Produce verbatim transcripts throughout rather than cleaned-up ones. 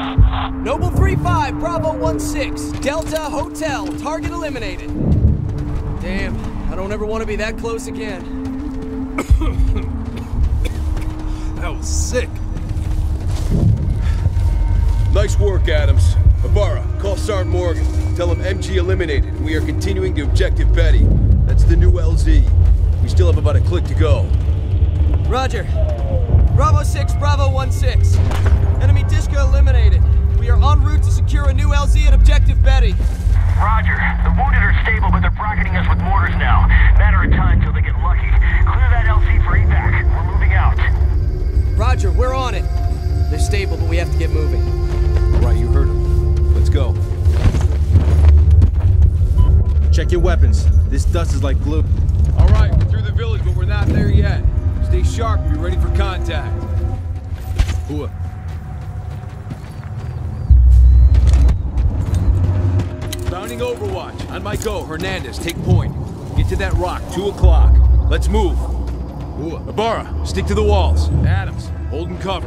Noble three five, Bravo one six, Delta Hotel, target eliminated. Damn, I don't ever want to be that close again. That was sick. Nice work, Adams. Ibarra, call Sergeant Morgan. Tell him M G eliminated, and we are continuing to objective Betty. That's the new L Z. We still have about a click to go. Roger. Bravo six, Bravo one six. Enemy Disco eliminated. We are en route to secure a new L Z at objective Betty. Roger. The wounded are stable, but they're bracketing us with mortars now. Matter of time till they get lucky. Clear that L Z for evac. We're moving out. Roger, we're on it. They're stable, but we have to get moving. All right, you heard him. Let's go. Check your weapons. This dust is like glue. All right, we're through the village, but we're not there yet. Stay sharp and be ready for contact. Hua. Mounting Overwatch. On my go, Hernandez, take point. Get to that rock, two o'clock. Let's move. Hua. Ibarra, stick to the walls. Adams, holding cover.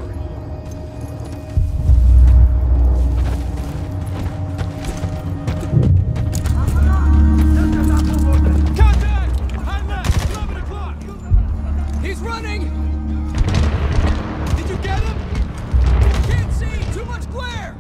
He's running! Did you get him? Can't see! Too much glare!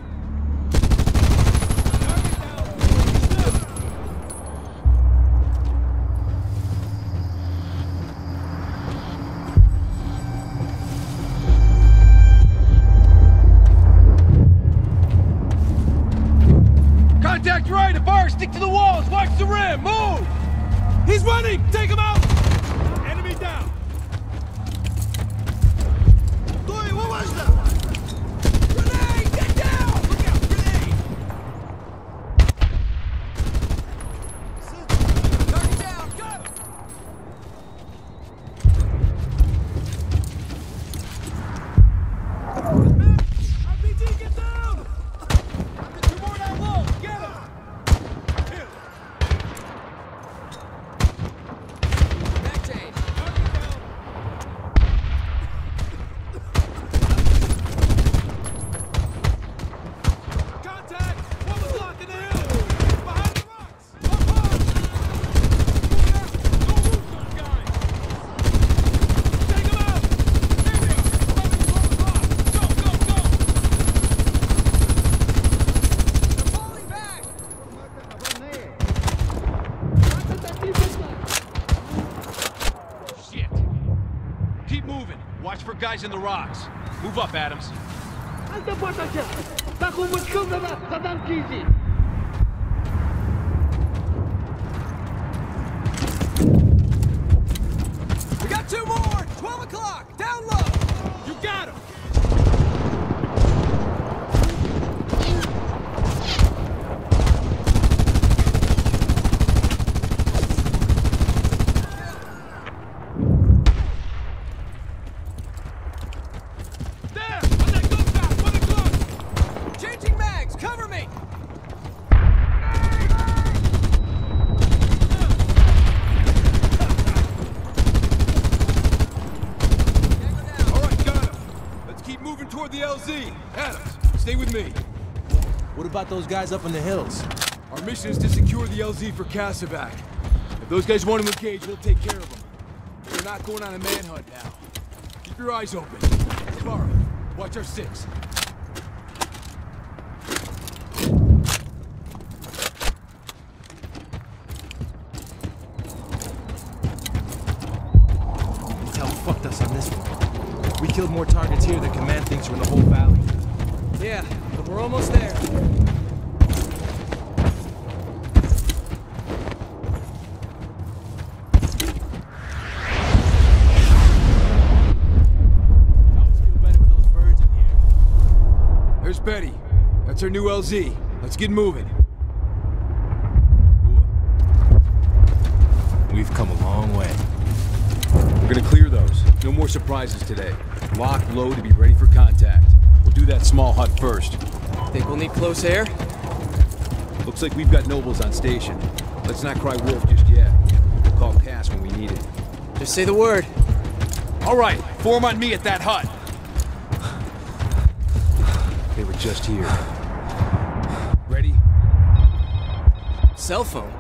Contact right, Ibarra, stick to the walls, watch the rim, move! He's running! Take him out! Enemy down! Grenade! Get down! Look out! Grenade! Target down! Got him! R P G, get down! I've got two more down low! Get him! Kill! Back chain! Target down! Contact! One was locked in the hill! Behind the rocks! Up high! Don't lose those guys! Take them out! There they are! Coming from the rock! Go, go, go! They're falling back! Shit. Keep moving. Watch for guys in the rocks. Move up, Adams. We got two more! twelve o'clock! Down low! You got him! There! On that gunshot! One o'clock! Changing mags! Cover me! All right, got him. Let's keep moving toward the L Z. Adams, stay with me. What about those guys up in the hills? Our mission is to secure the L Z for Cassavac. If those guys want to engage, we'll take care of them. We're not going on a manhunt now. Keep your eyes open. Ibarra, watch our six. Intel fucked us on this one. We killed more targets here than Command thinks are in the whole valley. Yeah, but we're almost there. I always feel better with those birds in here. There's Betty. That's our new L Z. Let's get moving. We've come a long way. We're gonna clear those. No more surprises today. Lock low to be ready for contact. We'll do that small hut first. Think we'll need close air? Looks like we've got nobles on station. Let's not cry wolf just yet. We'll call Cass when we need it. Just say the word. All right, form on me at that hut. They were just here. Ready? Cell phone?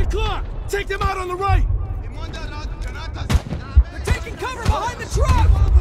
Take them out on the right! They're taking cover behind the truck!